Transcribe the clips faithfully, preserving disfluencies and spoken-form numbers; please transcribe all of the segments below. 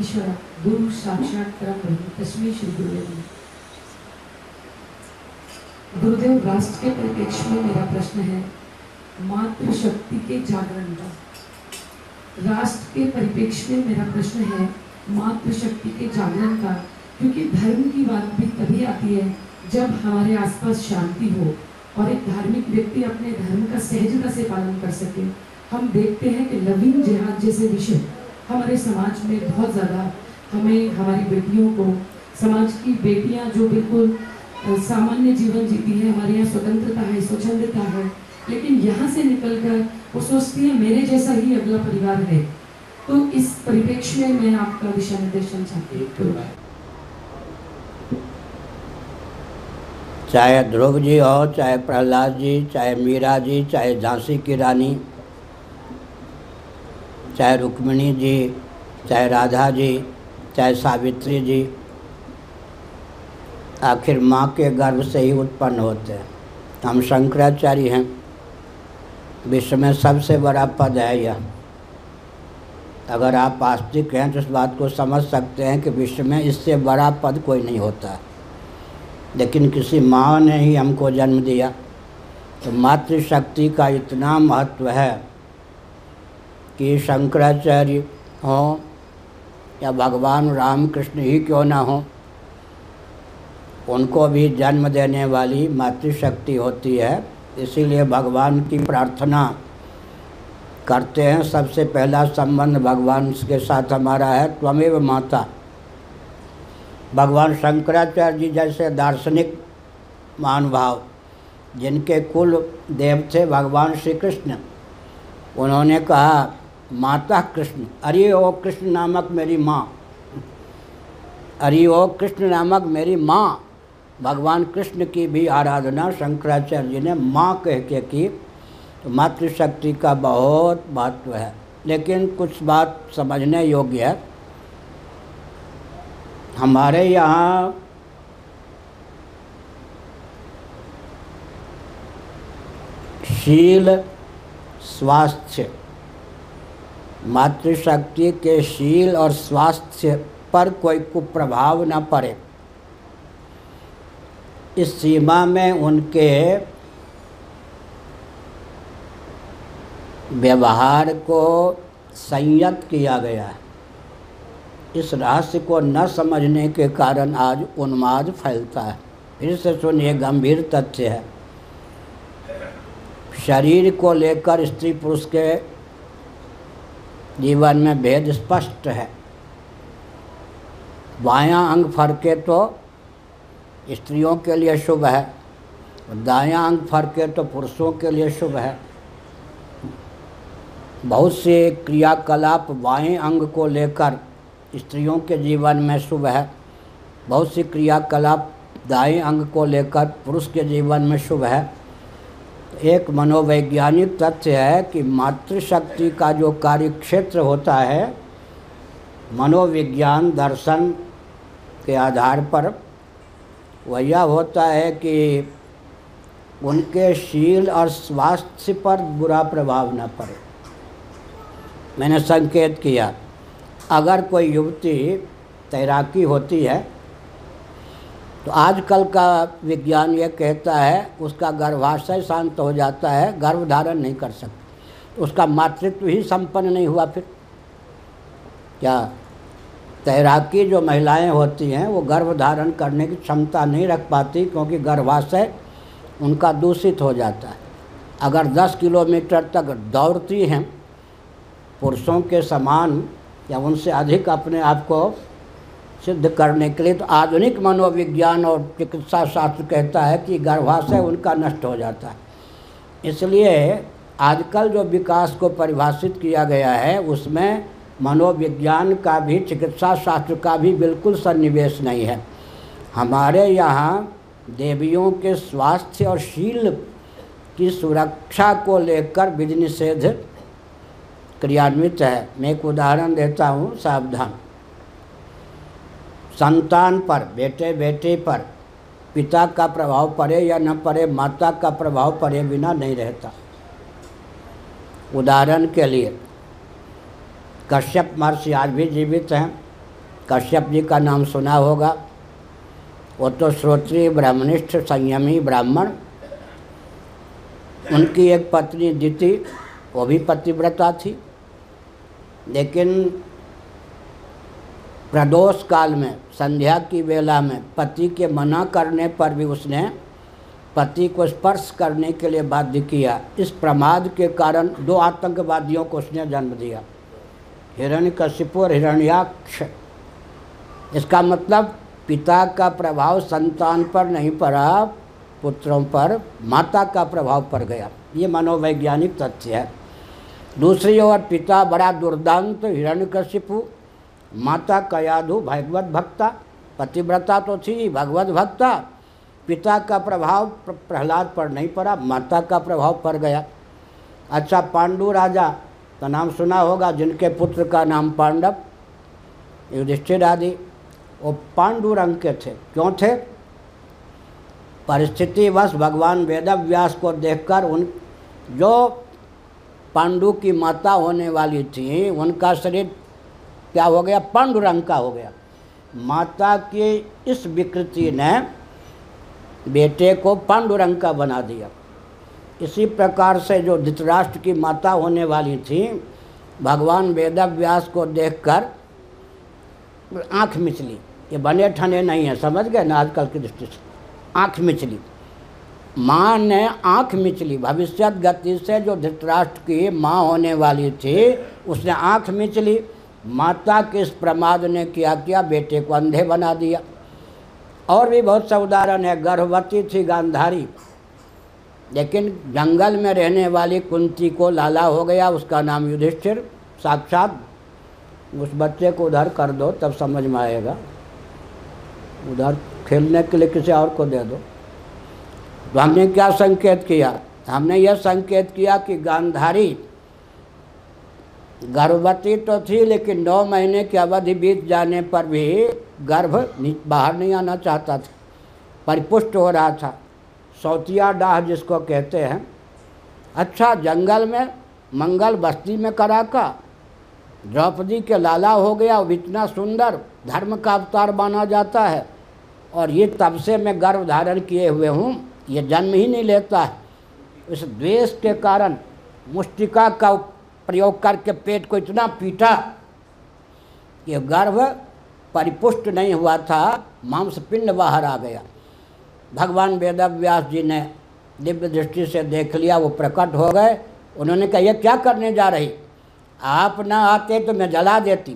ईश्वर गुरु साक्षात परम ब्रह्म तस्मै श्री गुरुदेव नमः। गुरुदेव, राष्ट्र के परिप्रेक्ष्य में मेरा प्रश्न है मातृशक्ति के जागरण का। राष्ट्र के परिप्रेक्ष्य में मेरा प्रश्न है मातृशक्ति के जागरण का, क्योंकि धर्म की बात भी तभी आती है जब हमारे आसपास शांति हो और एक धार्मिक व्यक्ति अपने धर्म का सहजता से पालन कर सके। हम देखते हैं कि लविंग जिहाद जैसे विषय हमारे समाज में बहुत ज़्यादा, हमें हमारी बेटियों को, समाज की बेटियां जो बिल्कुल सामान्य जीवन जीती है, हमारे यहाँ स्वतंत्रता है, स्वच्छंदता है, लेकिन यहाँ से निकलकर वो सोचती है मेरे जैसा ही अगला परिवार है। तो इस परिप्रेक्ष्य में मैं आपका दिशा निर्देशन चाहती हूँ। चाहे ध्रुव जी हो, चाहे प्रहलाद जी, चाहे मीरा जी, चाहे झांसी की रानी, चाहे रुक्मिणी जी, चाहे राधा जी, चाहे सावित्री जी, आखिर माँ के गर्भ से ही उत्पन्न होते हैं। हम शंकराचार्य हैं, विश्व में सबसे बड़ा पद है यह। अगर आप आस्तिक हैं तो इस बात को समझ सकते हैं कि विश्व में इससे बड़ा पद कोई नहीं होता। लेकिन किसी माँ ने ही हमको जन्म दिया, तो मातृशक्ति का इतना महत्व है कि शंकराचार्य हों या भगवान रामकृष्ण ही क्यों ना हो, उनको भी जन्म देने वाली मातृशक्ति होती है। इसीलिए भगवान की प्रार्थना करते हैं। सबसे पहला संबंध भगवान के साथ हमारा है, त्वमेव माता। भगवान शंकराचार्य जी जैसे दार्शनिक महानुभाव, जिनके कुल देव थे भगवान श्री कृष्ण, उन्होंने कहा माता कृष्ण, अरे ओ कृष्ण नामक मेरी माँ, अरे ओ कृष्ण नामक मेरी माँ। भगवान कृष्ण की भी आराधना शंकराचार्य जी ने माँ कह के की। तो मातृशक्ति का बहुत महत्व है। लेकिन कुछ बात समझने योग्य है। हमारे यहाँ शील स्वास्थ्य, मातृशक्ति के शील और स्वास्थ्य पर कोई कुप्रभाव न पड़े, इस सीमा में उनके व्यवहार को संयत किया गया है। इस रहस्य को न समझने के कारण आज उन्माद फैलता है। फिर से सुनिए, गंभीर तथ्य है। शरीर को लेकर स्त्री पुरुष के जीवन में भेद स्पष्ट है। बायां अंग फरके तो स्त्रियों के लिए शुभ है, दायां अंग फरके तो पुरुषों के लिए शुभ है। बहुत से क्रियाकलाप बाएं अंग को लेकर स्त्रियों के जीवन में शुभ है, बहुत सी क्रियाकलाप दाएं अंग को लेकर पुरुष के जीवन में शुभ है। एक मनोवैज्ञानिक तथ्य है कि मातृशक्ति का जो कार्यक्षेत्र होता है, मनोविज्ञान दर्शन के आधार पर वह यह होता है कि उनके शील और स्वास्थ्य पर बुरा प्रभाव न पड़े। मैंने संकेत किया, अगर कोई युवती तैराकी होती है तो आजकल का विज्ञान ये कहता है उसका गर्भाशय शांत हो जाता है, गर्भ धारण नहीं कर सकती, तो उसका मातृत्व ही संपन्न नहीं हुआ। फिर क्या तैराकी जो महिलाएं होती हैं वो गर्भ धारण करने की क्षमता नहीं रख पाती, क्योंकि गर्भाशय उनका दूषित हो जाता है। अगर दस किलोमीटर तक दौड़ती हैं पुरुषों के समान या उनसे अधिक अपने आप को सिद्ध करने के लिए, तो आधुनिक मनोविज्ञान और चिकित्सा शास्त्र कहता है कि गर्भाशय उनका नष्ट हो जाता है। इसलिए आजकल जो विकास को परिभाषित किया गया है उसमें मनोविज्ञान का भी, चिकित्सा शास्त्र का भी बिल्कुल सन्निवेश नहीं है। हमारे यहाँ देवियों के स्वास्थ्य और शील की सुरक्षा को लेकर विधि निषेध क्रियान्वित है। मैं एक उदाहरण देता हूँ, सावधान। संतान पर, बेटे बेटे पर पिता का प्रभाव पड़े या न पड़े, माता का प्रभाव पड़े बिना नहीं रहता। उदाहरण के लिए कश्यप महर्षि आज भी जीवित हैं, कश्यप जी का नाम सुना होगा। वो तो श्रोत्रिय ब्राह्मणिष्ठ संयमी ब्राह्मण। उनकी एक पत्नी दिति, वो भी पतिव्रता थी, लेकिन प्रदोष काल में संध्या की वेला में पति के मना करने पर भी उसने पति को स्पर्श करने के लिए बाध्य किया। इस प्रमाद के कारण दो आतंकवादियों को उसने जन्म दिया, हिरण्यकशिपु और हिरण्याक्ष। इसका मतलब पिता का प्रभाव संतान पर नहीं पड़ा, पुत्रों पर माता का प्रभाव पड़ गया। ये मनोवैज्ञानिक तथ्य है। दूसरी ओर पिता बड़ा दुर्दांत हिरण्यकशिपु, माता कयाधु भगवत भक्ता, पतिव्रता तो थी भगवत भक्ता। पिता का प्रभाव प्रहलाद पर नहीं पड़ा, माता का प्रभाव पड़ गया। अच्छा, पांडु राजा का नाम सुना होगा, जिनके पुत्र का नाम पांडव, युधिष्ठिर आदि। वो पांडु रंग के थे। क्यों थे? परिस्थितिवश भगवान वेदव्यास को देखकर उन जो पांडु की माता होने वाली थी उनका शरीर क्या हो गया? पांडु रंग का हो गया। माता की इस विकृति ने बेटे को पांडु रंग का बना दिया। इसी प्रकार से जो धृतराष्ट्र की माता होने वाली थी, भगवान वेदव्यास को देखकर आँख मिचली। ये बने ठने नहीं है, समझ गए ना आजकल की दृष्टि से। आँख मिचली, माँ ने आँख मिचली। भविष्यत गति से जो धृतराष्ट्र की माँ होने वाली थी उसने आँख मिचली। माता के इस प्रमाद ने क्या किया? बेटे को अंधे बना दिया। और भी बहुत सा उदाहरण है। गर्भवती थी गांधारी, लेकिन जंगल में रहने वाली कुंती को लाला हो गया, उसका नाम युधिष्ठिर। साक्षात उस बच्चे को उधर कर दो तब समझ में आएगा, उधर खेलने के लिए किसी और को दे दो। तो हमने क्या संकेत किया? हमने यह संकेत किया कि गांधारी गर्भवती तो थी, लेकिन नौ महीने की अवधि बीत जाने पर भी गर्भ बाहर नहीं आना चाहता था, परिपुष्ट हो रहा था। सौतिया डाह जिसको कहते हैं। अच्छा, जंगल में मंगल बस्ती में करा का द्रौपदी के लाला हो गया, वो इतना सुंदर धर्म का अवतार माना जाता है, और ये तब से मैं गर्भ धारण किए हुए हूँ, ये जन्म ही नहीं लेता है। इस द्वेष के कारण मुष्टिका का प्रयोग करके पेट को इतना पीटा कि गर्भ परिपुष्ट नहीं हुआ था, मांसपिंड बाहर आ गया। भगवान वेदव्यास जी ने दिव्य दृष्टि से देख लिया, वो प्रकट हो गए। उन्होंने कहा, ये क्या करने जा रही? आप ना आते तो मैं जला देती।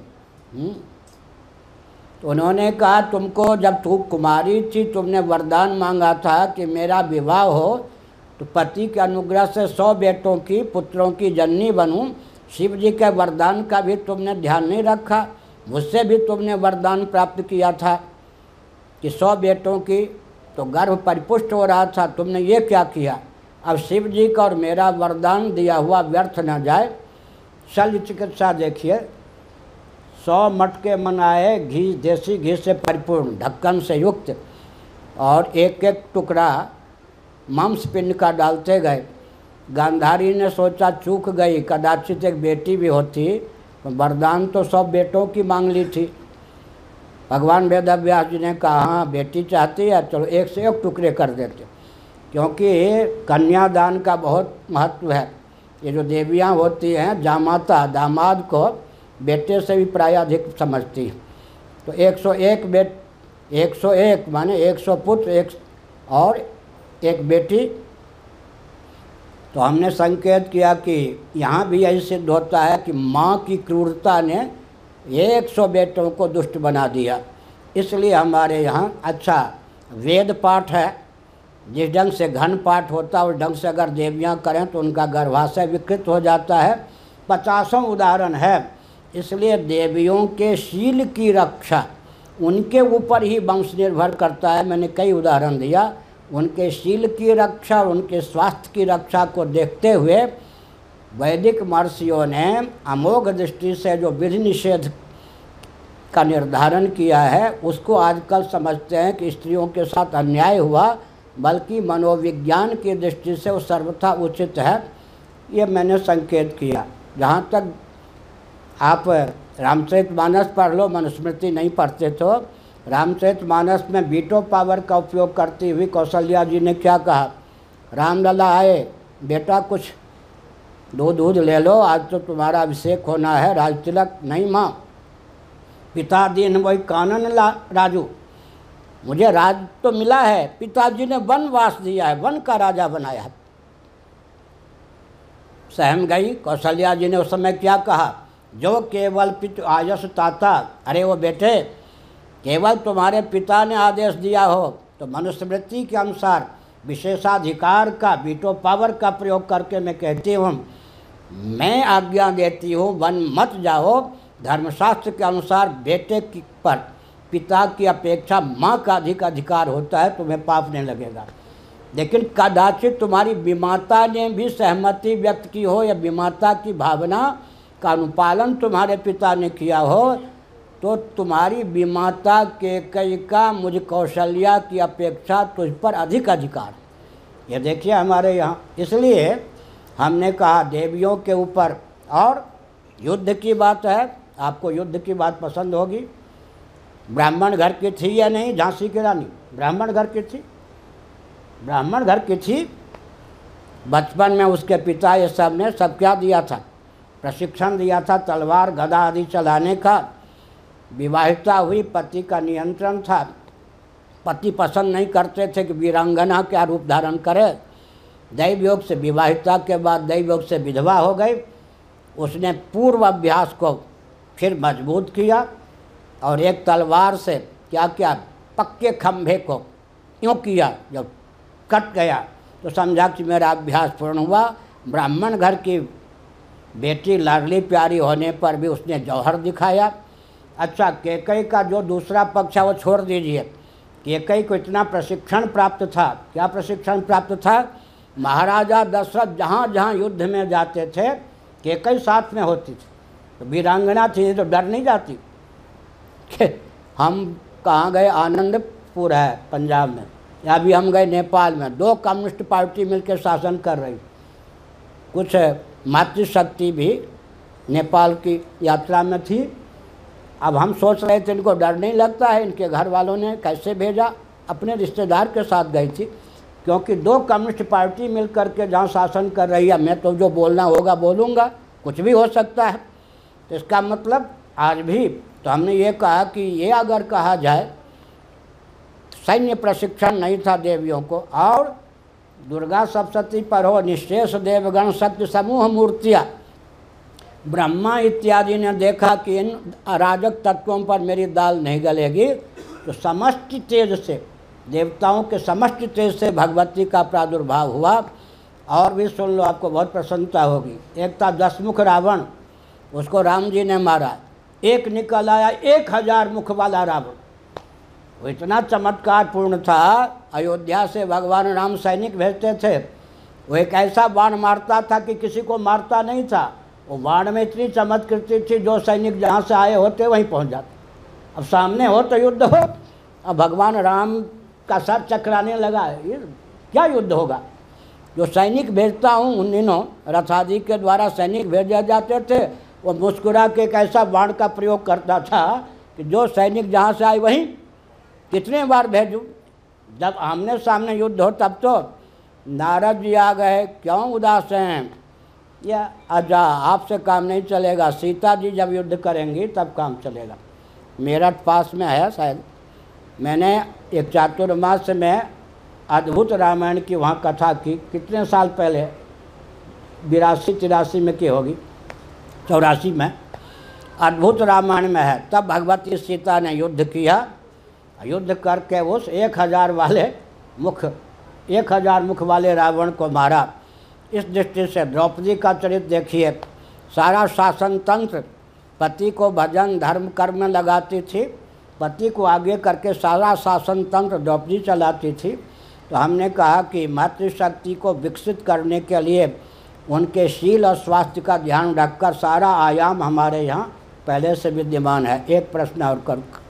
तो उन्होंने कहा, तुमको जब तू कुमारी थी तुमने वरदान मांगा था कि मेरा विवाह हो तो पति के अनुग्रह से सौ बेटों की पुत्रों की जननी बनूं। शिव जी के वरदान का भी तुमने ध्यान नहीं रखा। मुझसे भी तुमने वरदान प्राप्त किया था कि सौ बेटों की, तो गर्भ परिपुष्ट हो रहा था, तुमने ये क्या किया? अब शिव जी का और मेरा वरदान दिया हुआ व्यर्थ न जाए। शल्य चिकित्सा देखिए, सौ मटके बनाए घी, देसी घी से परिपूर्ण, ढक्कन से युक्त, और एक एक टुकड़ा मांसपिंड का डालते गए। गांधारी ने सोचा चूक गई, कदाचित एक बेटी भी होती, तो वरदान तो सब बेटों की मांग ली थी। भगवान वेदव्यास जी ने कहा, हाँ बेटी चाहती है, चलो एक से एक टुकड़े कर देते, क्योंकि कन्यादान का बहुत महत्व है। ये जो देवियाँ होती हैं, जामाता दामाद को बेटे से भी प्राय अधिक समझती है। तो एक सौ एक बेट एक सौ एक माने एक सौ पुत्र एक और एक बेटी। तो हमने संकेत किया कि यहाँ भी यही सिद्ध होता है कि माँ की क्रूरता ने एक सौ बेटों को दुष्ट बना दिया। इसलिए हमारे यहाँ अच्छा वेद पाठ है। जिस ढंग से घन पाठ होता है उस ढंग से अगर देवियाँ करें तो उनका गर्भाशय विकृत हो जाता है। पचासों उदाहरण है। इसलिए देवियों के शील की रक्षा उनके ऊपर ही वंश निर्भर करता है। मैंने कई उदाहरण दिया। उनके शील की रक्षा, उनके स्वास्थ्य की रक्षा को देखते हुए वैदिक महर्षियों ने अमोघ दृष्टि से जो विधि निषेध का निर्धारण किया है उसको आजकल समझते हैं कि स्त्रियों के साथ अन्याय हुआ, बल्कि मनोविज्ञान की दृष्टि से वो सर्वथा उचित है। ये मैंने संकेत किया। जहाँ तक आप रामचरितमानस पढ़ लो, मनुस्मृति नहीं पढ़ते तो। रामचरितमानस में वीटो पावर का उपयोग करती हुई कौशल्या जी ने क्या कहा, रामलला आए, बेटा कुछ दूध दूध ले लो, आज तो तुम्हारा अभिषेक होना है, राज तिलक। नहीं माँ, पिता दीन वही कानन ला राजू, मुझे राज तो मिला है, पिताजी ने वनवास दिया है, वन का राजा बनाया है। सहम गई कौशल्या जी ने। उस समय क्या कहा, जो केवल पितु आयस ताता, अरे वो बेटे केवल तुम्हारे पिता ने आदेश दिया हो तो मनुस्मृति के अनुसार विशेषाधिकार का, वीटो पावर का प्रयोग करके मैं कहती हूँ, मैं आज्ञा देती हूँ वन मत जाओ। धर्मशास्त्र के अनुसार बेटे की पर पिता की अपेक्षा माँ का अधिक अधिकार होता है, तुम्हें पाप नहीं लगेगा। लेकिन कदाचित तुम्हारी विमाता ने भी सहमति व्यक्त की हो या विमाता की भावना का अनुपालन तुम्हारे पिता ने किया हो, तो तुम्हारी विमाता कैकेयी का मुझ कौशल्या की अपेक्षा तुझ पर अधिक अधिकार। ये देखिए हमारे यहाँ, इसलिए हमने कहा देवियों के ऊपर। और युद्ध की बात है, आपको युद्ध की बात पसंद होगी। ब्राह्मण घर की थी या नहीं झांसी की रानी? ब्राह्मण घर की थी, ब्राह्मण घर की थी। बचपन में उसके पिता ये सब ने सब क्या दिया था, प्रशिक्षण दिया था, तलवार गदा आदि चलाने का। विवाहिता हुई, पति का नियंत्रण था। पति पसंद नहीं करते थे कि वीरांगना क्या रूप धारण करे। दैव योग से विवाहिता के बाद दैव योग से विधवा हो गई। उसने पूर्व अभ्यास को फिर मजबूत किया और एक तलवार से क्या क्या पक्के खंभे को यूँ किया, जब कट गया तो समझा कि मेरा अभ्यास पूर्ण हुआ। ब्राह्मण घर की बेटी लाडली प्यारी होने पर भी उसने जौहर दिखाया। अच्छा, कैकेयी का जो दूसरा पक्ष है वो छोड़ दीजिए। कैकेयी को इतना प्रशिक्षण प्राप्त था। क्या प्रशिक्षण प्राप्त था? महाराजा दशरथ जहाँ जहाँ युद्ध में जाते थे कैकेयी साथ में होती थी। तो वीरांगना थी तो डर नहीं जाती। हम कहाँ गए, आनंदपुर है पंजाब में, या अभी हम गए नेपाल में। दो कम्युनिस्ट पार्टी मिलकर शासन कर रही। कुछ मातृशक्ति भी नेपाल की यात्रा में थी। अब हम सोच रहे थे इनको डर नहीं लगता है, इनके घर वालों ने कैसे भेजा। अपने रिश्तेदार के साथ गई थी, क्योंकि दो कम्युनिस्ट पार्टी मिल करके जहाँ शासन कर रही है, मैं तो जो बोलना होगा बोलूँगा, कुछ भी हो सकता है। तो इसका मतलब आज भी तो हमने ये कहा कि ये अगर कहा जाए सैन्य प्रशिक्षण नहीं था देवियों को। और दुर्गा सप्तशती पर हो, निशेष देवगण शक्ति समूह मूर्तियाँ, ब्रह्मा इत्यादि ने देखा कि इन अराजक तत्वों पर मेरी दाल नहीं गलेगी, तो समष्टि तेज से, देवताओं के समष्टि तेज से भगवती का प्रादुर्भाव हुआ। और भी सुन लो, आपको बहुत प्रसन्नता होगी। एक था दसमुख रावण, उसको राम जी ने मारा। एक निकल आया एक हजार मुख वाला रावण। वो इतना चमत्कार पूर्ण था। अयोध्या से भगवान राम सैनिक भेजते थे, वो एक ऐसा बाण मारता था कि किसी को मारता नहीं था। वो बाण में इतनी चमक कृति थी, जो सैनिक जहाँ से आए होते वहीं पहुँच जाते। अब सामने हो तो युद्ध हो। अब भगवान राम का सर चकराने लगा, ये क्या युद्ध होगा। जो सैनिक भेजता हूँ, उन दिनों रथ आदि के द्वारा सैनिक भेजे जाते थे, वो मुस्कुरा के एक ऐसा बाण का प्रयोग करता था कि जो सैनिक जहाँ से आए वहीं कितने बार भेजूँ। जब आमने सामने युद्ध हो तब तो नारद जी आ गए, क्यों उदास हैं, या अच्छा आपसे काम नहीं चलेगा, सीता जी जब युद्ध करेंगी तब काम चलेगा। मेरठ पास में है शायद, मैंने एक चातुर्मास में अद्भुत रामायण की वहाँ कथा की, कितने साल पहले, बिरासी तिरासी में की होगी, चौरासी में, अद्भुत रामायण में है। तब भगवती सीता ने युद्ध किया, युद्ध करके उस एक हजार वाले मुख एक हजार मुख वाले रावण को मारा। इस दृष्टि से द्रौपदी का चरित्र देखिए, सारा शासन तंत्र पति को भजन धर्म कर्म में लगाती थी, पति को आगे करके सारा शासन तंत्र द्रौपदी चलाती थी। तो हमने कहा कि मातृशक्ति को विकसित करने के लिए उनके शील और स्वास्थ्य का ध्यान रखकर सारा आयाम हमारे यहाँ पहले से विद्यमान है। एक प्रश्न और कर